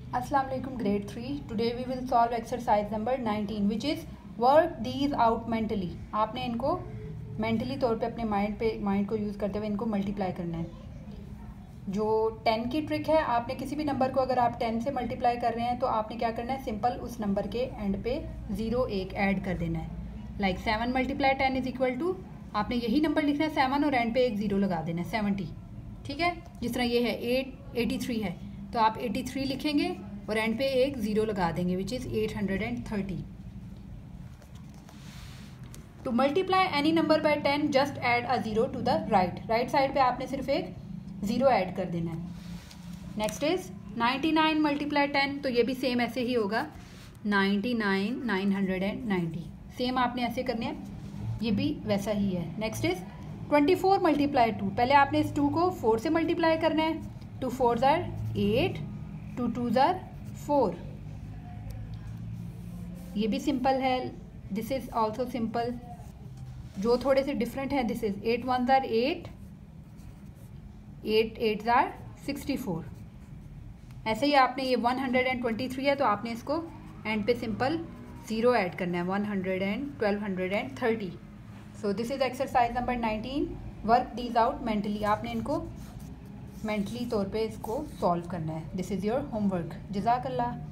अस्सलाम वालेकुम grade 3। Today we will solve exercise number 19 which is work these out mentally. आपने इनको mentally तौर पे अपने माइंड को यूज़ करते हुए इनको मल्टीप्लाई करना है। जो 10 की ट्रिक है, आपने किसी भी नंबर को अगर आप 10 से मल्टीप्लाई कर रहे हैं तो आपने क्या करना है, सिंपल उस नंबर के एंड पे 0 1 ऐड कर देना है। Like 7 multiply 10 is equal to, आपने यही नंबर लिखना है 7 और एंड पे एक 0 लगा देना है 70। ठीक है, जिस तरह ये है 83 है तो आप 83 लिखेंगे और एंड पे एक 0 लगा देंगे which is 830। To multiply any number by 10 just add a 0 to the right side पे आपने सिर्फ एक 0 ऐड कर देना है। नेक्स्ट इज 99 मल्टीप्लाई 10, तो ये भी सेम ऐसे ही होगा 99 990, सेम आपने ऐसे करने हैं, ये भी वैसा ही है। नेक्स्ट इज 24 मल्टीप्लाई 2, पहले आपने इस 2 को 4 से मल्टीप्लाई करना है। 2 4s are 8, 2 2s are 4, ये भी सिंपल है। This is also simple. जो थोड़े से डिफरेंट है, this is 8 1s are 8, 8 8s are 64। ऐसे ही आपने ये 123 है तो आपने इसको एंड पे सिंपल 0 ऐड करना है 100 and 1230। So this is exercise number 19, work these out mentally. आपने इनको मेंटली तौर पे इसको सॉल्व करना है। This is your homework. जज़ाकल्लाह।